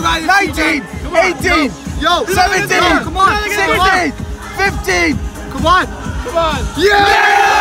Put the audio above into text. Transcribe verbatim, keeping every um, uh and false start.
nineteen, eighteen, seventeen, sixteen, fifteen. Come on. Come on. Yeah!